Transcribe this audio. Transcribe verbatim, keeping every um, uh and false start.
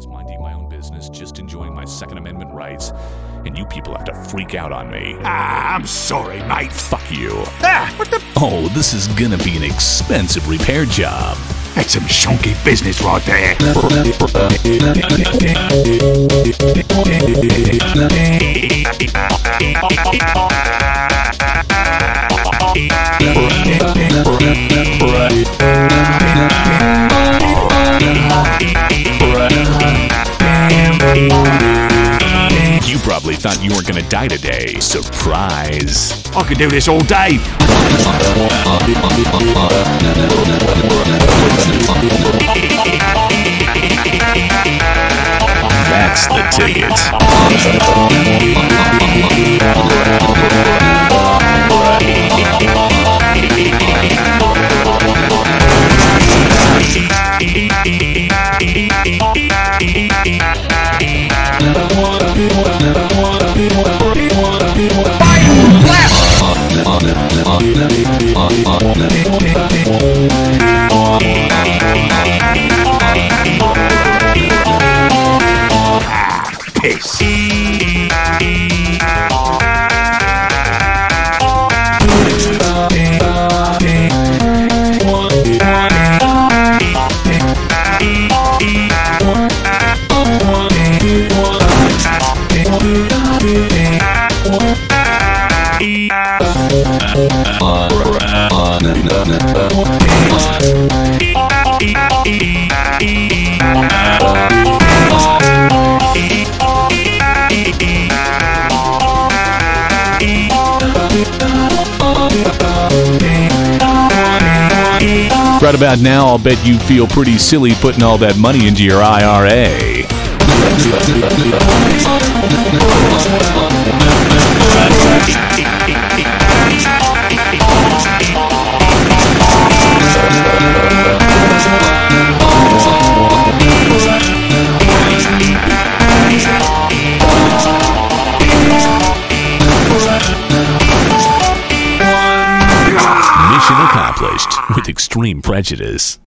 just minding my own business, just enjoying my Second Amendment rights, and you people have to freak out on me. Ah, I'm sorry, mate. Fuck you. Ah, what the? Oh, this is gonna be an expensive repair job. That's some shonky business right there. You probably thought you weren't gonna die today. Surprise. I could do this all day. That's the ticket. Piss. Right about now, I'll bet you feel pretty silly putting all that money into your I R A. Mission accomplished with extreme prejudice.